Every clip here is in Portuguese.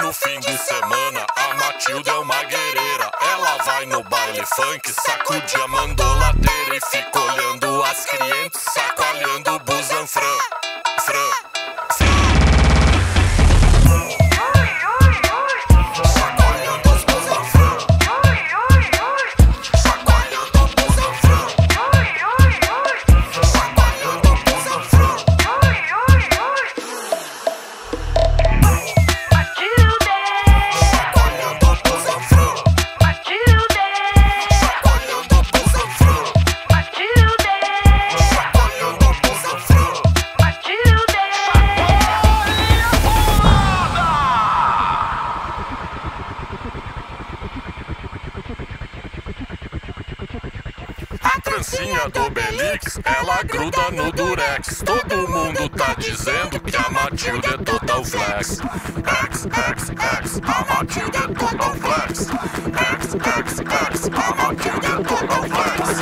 no fim de semana, a Matilde é uma guerreira. Ela vai no baile funk, sacude a mandoladeira e fica olhando as clientes, sacoalhando o Busanfran. A trancinha do Obelix, ela gruda no durex. Todo mundo tá dizendo que a Matilde é total flex. A Matilde é total flex. A Matilde é total flex.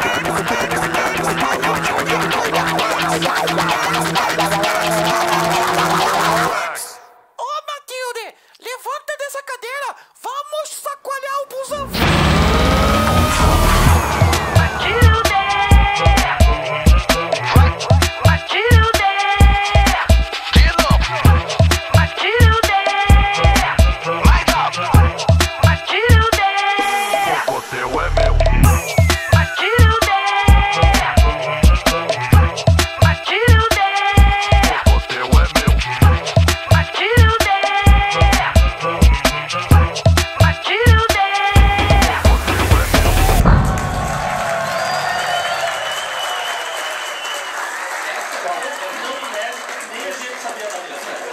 Ô Matilde, levanta dessa cadeira, vamos sacoalhar o Busanfran. Nem a gente sabia da